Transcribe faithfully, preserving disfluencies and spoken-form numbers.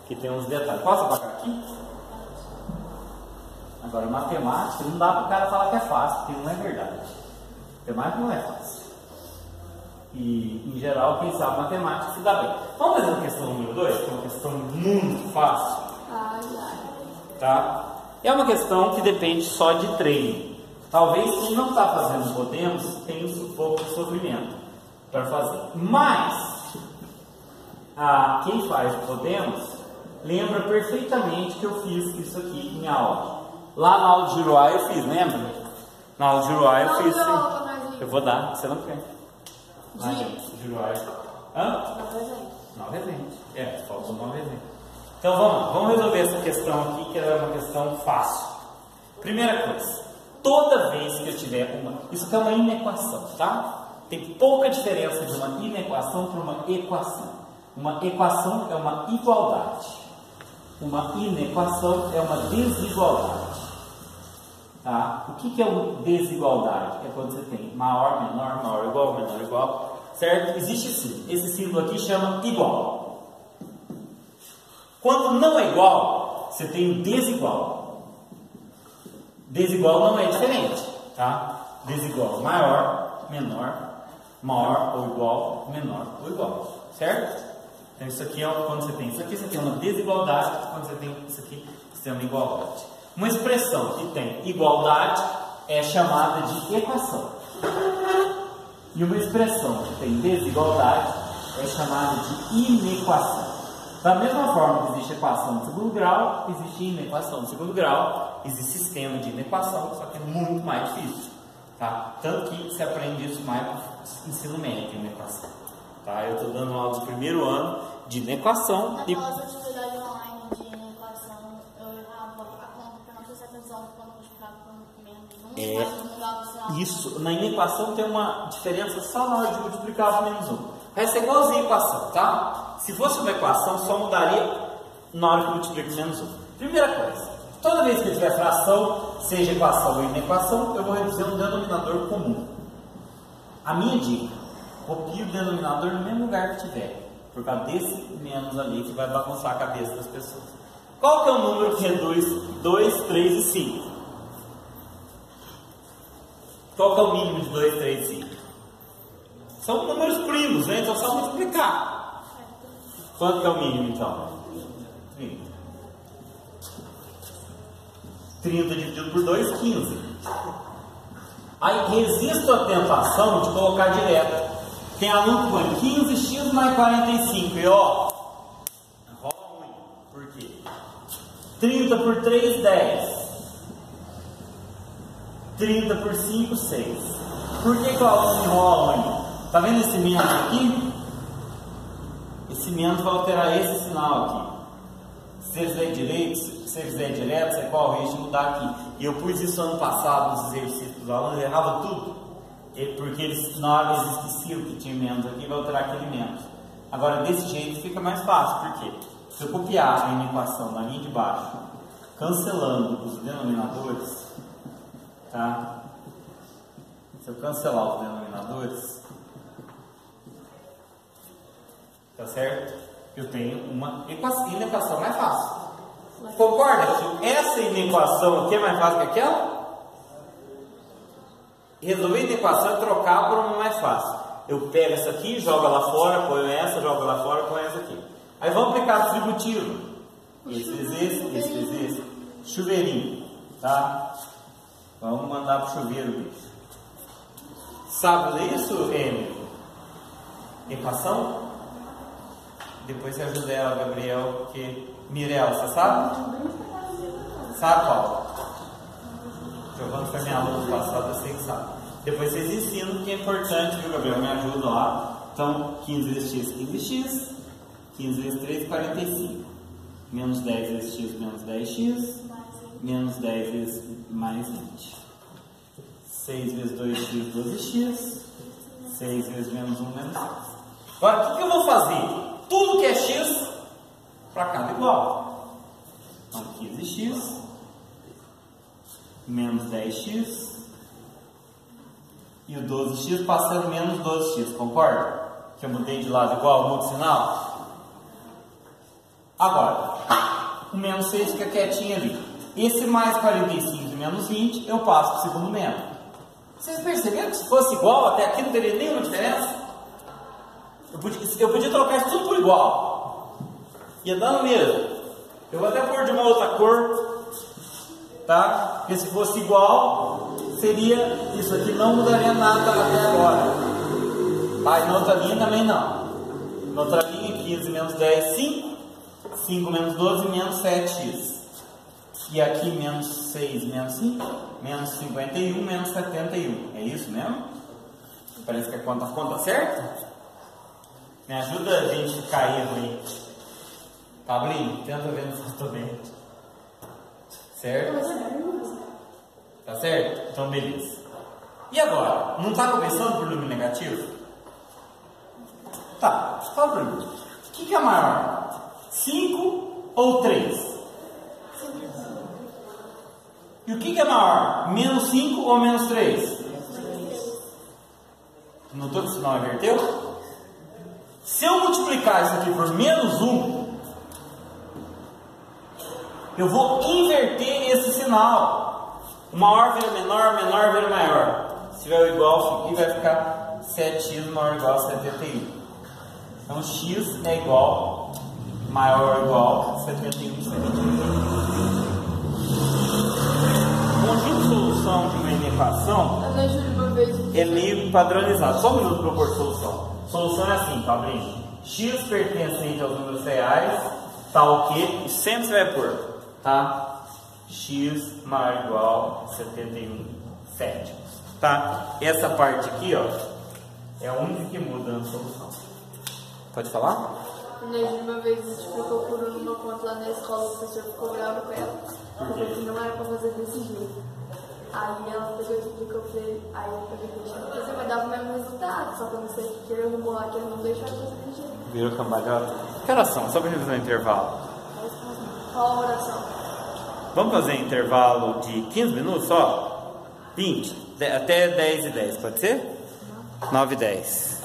que tem uns detalhes. Posso apagar aqui? Agora, matemática, não dá para o cara falar que é fácil, porque não é verdade. Matemática não é fácil. E, em geral, quem sabe matemática se dá bem. Vamos fazer uma questão número dois, que é uma questão muito fácil. Ai, ai. Tá? É uma questão que depende só de treino. Talvez quem não está fazendo Podemos tenha um pouco de sofrimento para fazer. Mas, a, quem faz Podemos lembra perfeitamente que eu fiz isso aqui em aula. Lá na aula de Juruá eu fiz, lembra? Na aula de Juruá eu fiz sim. Eu vou dar, você não quer. Ah, gente, Juruá. Hã? Nove exemplos. É, faltam nove exemplos. Então vamos lá, vamos resolver essa questão aqui, que é uma questão fácil. Primeira coisa, toda vez que eu tiver uma... Isso aqui é uma inequação, tá? Tem pouca diferença de uma inequação para uma equação. Uma equação é uma igualdade. Uma inequação é uma desigualdade. Tá? O que, que é uma desigualdade? É quando você tem maior, menor, maior, igual, menor, igual. Certo? Existe sim. Esse símbolo aqui chama igual. Quando não é igual, você tem desigual. Desigual não é diferente, tá? Desigual, maior, menor, maior ou igual, menor ou igual, certo? Então isso aqui é quando você tem isso aqui, você tem uma desigualdade. Quando você tem isso aqui, você tem uma igualdade. Uma expressão que tem igualdade é chamada de equação. E uma expressão que tem desigualdade é chamada de inequação. Da mesma forma que existe equação de segundo grau, existe inequação de segundo grau, existe sistema de inequação, só que é muito mais difícil. Tá? Tanto que você aprende isso mais no ensino médio, inequação. Tá? Eu estou dando aula do primeiro ano de inequação. Na e... nossa atividade online de inequação, eu errava a conta para não prestar atenção quando multiplicava por menos um, É, mas não mudava o sinal. isso, na inequação tem uma diferença só na hora de multiplicar por menos um. Vai ser igualzinho a equação, tá? Se fosse uma equação, só mudaria na hora que multiplica menos um. Primeira coisa, toda vez que eu tiver fração, seja equação ou inequação, eu vou reduzir um denominador comum. A minha dica, copie o denominador no mesmo lugar que tiver, por causa desse menos ali que vai bagunçar a cabeça das pessoas. Qual que é o número que reduz dois, três e cinco? Qual que é o mínimo de dois, três e cinco? São números primos, né? Então é só multiplicar. Quanto que é o mínimo, então? trinta. trinta dividido por dois, quinze. Aí resisto à tentação de colocar direto. Tem aluno que põe quinze x mais quarenta e cinco. E ó, rola muito. Por quê? trinta por três, dez. trinta por cinco, seis. Por que que o aluno enrola muito? Tá vendo esse menos aqui? Esse menos vai alterar esse sinal aqui. Se você fizer direito, se você fizer direto, você corre o risco de mudar aqui. E eu pus isso ano passado nos exercícios dos alunos, errava tudo. Porque eles, na hora eles esqueciam que tinha menos aqui, vai alterar aquele menos. Agora, desse jeito fica mais fácil. Por quê? Se eu copiar a inequação na linha de baixo, cancelando os denominadores, tá? Se eu cancelar os denominadores, tá certo? Eu tenho uma equação, inequação mais fácil. Concorda que essa inequação aqui é mais fácil que aquela? Resolver a inequação é trocar por uma mais fácil. Eu pego essa aqui, jogo lá fora, ponho essa, jogo lá fora, ponho essa aqui. Aí vamos aplicar distributivo. Esse vezes esse, esse vezes esse. Chuveirinho, tá? Vamos mandar pro chuveiro, bicho. Sabe isso, Emily? Equação? Depois você ajuda ela, Gabriel, porque... Mirella, você sabe? Sabe, Paulo? Giovanni foi minha aluna no passado, eu sei que sabe. Depois vocês ensinam, que é importante, viu, Gabriel? Me ajuda lá. Então, quinze vezes x, quinze x. quinze vezes três, quarenta e cinco. Menos dez vezes x, menos dez x. Menos dez vezes mais vinte. seis vezes dois x, doze x. seis vezes menos um, menos seis. Agora, o que, que eu vou fazer? Tudo que é x, para cada igual. Então, quinze x. Menos dez x. E o doze x passando menos doze x, concorda? Que eu mudei de lado igual, mudo sinal? Agora, o menos seis fica quietinho ali. Esse mais quarenta e cinco e menos vinte, eu passo para o segundo método. Vocês perceberam que se fosse igual, até aqui não teria nenhuma diferença? Eu podia, eu podia trocar isso tudo por igual. Ia dando mesmo. Eu vou até pôr de uma outra cor. Tá? Porque se fosse igual, seria isso aqui, não mudaria nada até agora. Tá? E na outra linha também não. Na outra linha, quinze menos dez, cinco. cinco menos doze, menos sete x. E aqui, menos seis, menos cinco, menos cinquenta e um, menos setenta e um. É isso mesmo? Parece que a conta, a conta certa? Me ajuda a gente cair aí. Tá abrindo? Tenta ver se eu estou bem. Certo? Tá certo? Então, beleza. E agora? Não está começando por número negativo? Tá, fala pra mim. O que, que é maior? cinco ou três? E o que, que é maior? Menos cinco ou menos três? Notou que o sinal inverteu? Se eu multiplicar isso aqui por menos um, eu vou inverter esse sinal. O maior vira menor, o menor vira maior. Se tiver o igual aqui, vai ficar sete x maior ou igual a setenta e um. Então x é igual, maior ou igual a setenta e um, setenta e um. Conjunto de solução de uma equação é meio padronizado. Só um minuto para eu pôr solução. Solução é assim, tá abrindo? X pertencente aos números reais, tal que, e sempre você vai pôr, tá? X maior ou igual a setenta e um sétimos, tá? Essa parte aqui, ó, é a única que muda na solução. Pode falar? Uma vez a gente ficou por uma conta lá na escola, o professor ficou bravo com ela, porque que não era pra fazer desse jeito. Aí ela pegou e explicou pra ele, aí eu peguei e deixei, porque você vai dar o mesmo resultado, só que eu não sei que ele não borrar, que ele não deixou de fazer desse jeito. Virou cambalhota? Que oração? Só pra gente fazer um intervalo. Qual a oração? Vamos fazer um intervalo de quinze minutos só? vinte? Até dez e dez, pode ser? nove e dez.